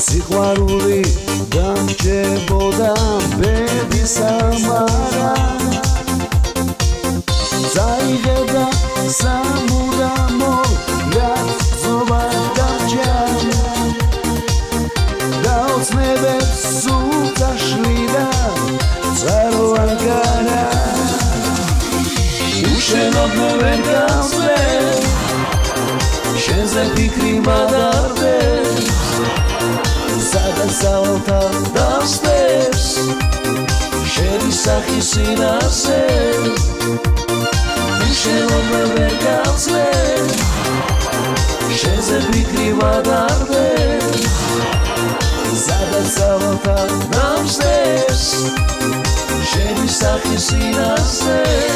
სიყვარული დამჭებოდა ბედის ამარა წაიღებდა სამუდამო რაც ზობა დამჭა დაოცნებებს სულ წაშლიდა წარვაგარა უშენოდ მე ვერ გავსვენ შენზე ფიქრი მადარდეს სადაც სავალთან დავსდებს შენი სახის სინასე უშენოდ მე ვერ გავსვენ შენზე ფიქრი მადარდეს სადაც სავალთან დავსდებს შენი სახის სინასე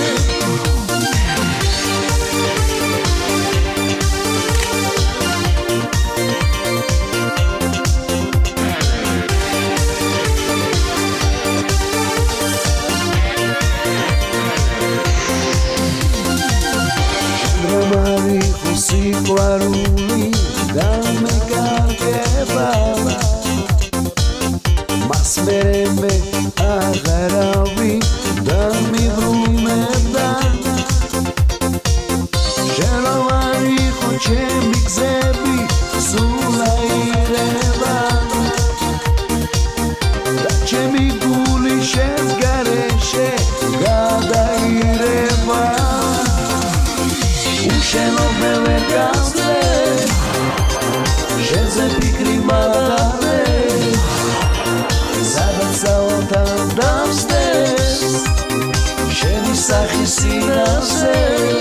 სიყვარული დამეკარგება მას მერე მე აღარავინ დამიბრუნებდა შენ რომ არ იყო ჩემი გზები სულ აირება და ჩემი გული შენს გარეშე გადაირება უშენოდ მე ვერ გავსვენ შენზე ფიქრი მადარდეს სადაც სავალთან დავსდებს შენი სახის სინასე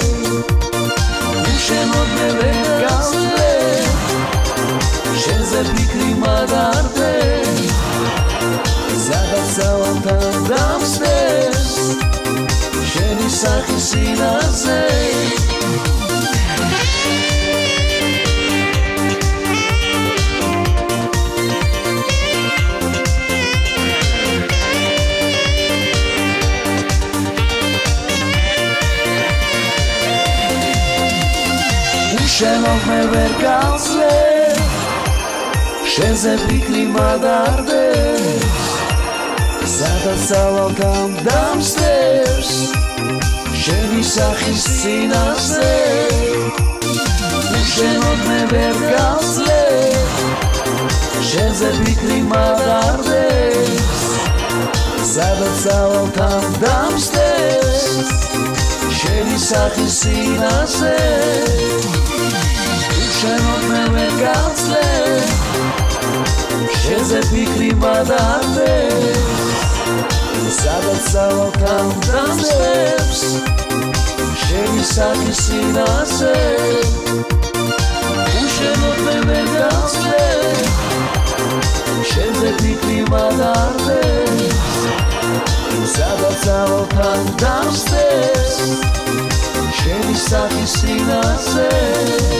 უშენოდ მე ვერ გავსვენ შენზე ფიქრი მადარდეს სადაც სავალთან დავსდებს შენი სახის სინასე უშენოდ მე ვერ გავსვენ შენზე ფიქრი მადარდეს სადაც სავალთან დავსდებს შენი სახის სინასე უშენოდ მე ვერ გავსვენ შენზე ფიქრი მადარდეს სადაც სავალთან დავსდებს შენი სახის სინასე უშენოდ მე ვერ გავსვენ შენზე ფიქრი მადარდეს სადაც სავალთან დავსდებს შენი სახის სინასე უშენოდ მე ვერ გავსვენ შენზე ფიქრი მადარდეს სადაც სავალთან დავსდებს შენი სახის სინასე